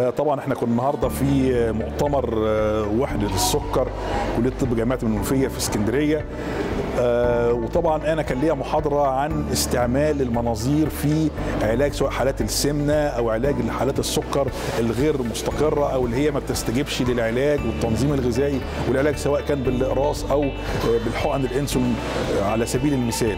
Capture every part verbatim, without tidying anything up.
طبعا احنا كنا النهارده في مؤتمر وحده السكر كليه الطب جامعه المنوفيه في اسكندريه. وطبعا انا كان ليا محاضره عن استعمال المناظير في علاج سواء حالات السمنه او علاج حالات السكر الغير مستقره او اللي هي ما بتستجيبش للعلاج والتنظيم الغذائي والعلاج سواء كان بالاقراص او بالحقن الانسولين على سبيل المثال.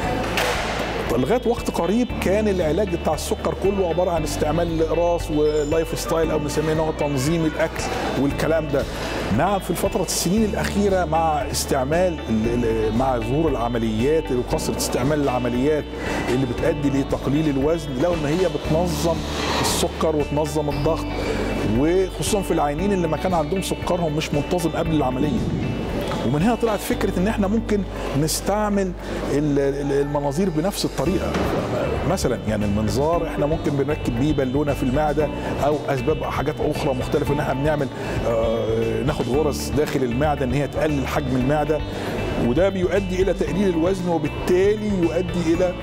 لغايه وقت قريب كان العلاج بتاع السكر كله عباره عن استعمال الاقراص واللايف ستايل او بنسميه نوع تنظيم الاكل والكلام ده. نعم في الفتره السنين الاخيره مع استعمال مع ظهور العمليات وكثره استعمال العمليات اللي بتؤدي لتقليل الوزن لقوا ان هي بتنظم السكر وتنظم الضغط، وخصوصا في العيانين اللي ما كان عندهم سكرهم مش منتظم قبل العمليه. ومن هنا طلعت فكره ان احنا ممكن نستعمل المناظير بنفس الطريقه. مثلا يعني المنظار احنا ممكن بنركب بيه بالونه في المعده او اسباب حاجات اخرى مختلفه ان احنا بنعمل آه ناخد غرز داخل المعده ان هي تقلل حجم المعده، وده بيؤدي الى تقليل الوزن وبالتالي يؤدي الى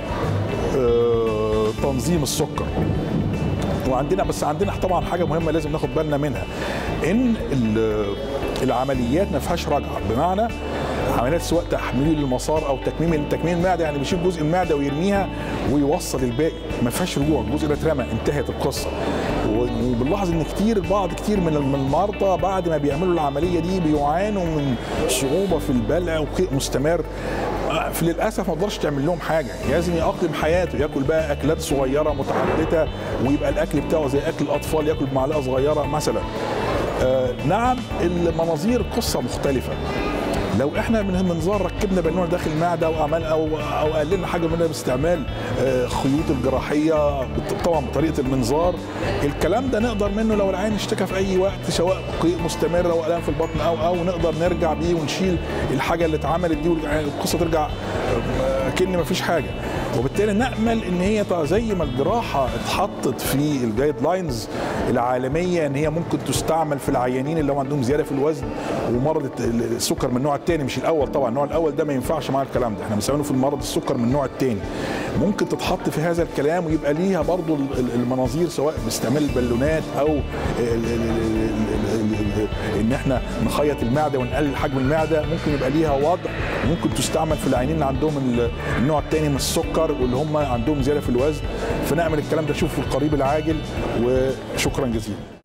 آه تنظيم السكر. وعندنا بس عندنا طبعا حاجه مهمه لازم ناخد بالنا منها، ان العمليات ما فيهاش رجعه، بمعنى عمليات سواء تحميل المسار او تكميم تكميم المعده، يعني بيشيل جزء المعده ويرميها ويوصل الباقي، ما فيهاش رجوع، الجزء ده اترمى انتهت القصه. وبنلاحظ ان كتير بعض كتير من المرضى بعد ما بيعملوا العمليه دي بيعانوا من صعوبه في البلع وقيء مستمر. في للاسف ما تقدرش تعمل لهم حاجه، لازم يأقلم حياته، ياكل بقى اكلات صغيره متعدده ويبقى الاكل بتاعه زي اكل الاطفال، ياكل بمعلقه صغيره مثلا. آه نعم المناظير قصه مختلفه. لو احنا من المنظار ركبنا بالونه داخل المعده او عمل او او قللنا حاجه منها باستعمال خيوط الجراحيه طبعا بطريقه المنظار، الكلام ده نقدر منه لو العين اشتكى في اي وقت سواء قيء مستمر او الام في البطن او او نقدر نرجع بيه ونشيل الحاجه اللي اتعملت دي والقصه ترجع كأن ما فيش حاجه. وبالتالي نامل ان هي زي ما الجراحه اتحطت في الجايد لاينز العالميه ان هي ممكن تستعمل في العيانين اللي هم عندهم زياده في الوزن ومرض السكر من النوع الثاني مش الاول، طبعا النوع الاول ده ما ينفعش مع الكلام ده، احنا بنستعمله في المرض السكر من النوع الثاني. ممكن تتحط في هذا الكلام ويبقى ليها برضو المناظير سواء باستعمال البالونات او ان احنا نخيط المعده ونقلل حجم المعده، ممكن يبقى ليها وضع ممكن تستعمل في العيانين اللي عندهم النوع الثاني من السكر واللي هم عندهم زياده في الوزن. فنعمل الكلام ده نشوفه في القريب العاجل، وشكرا جزيلا.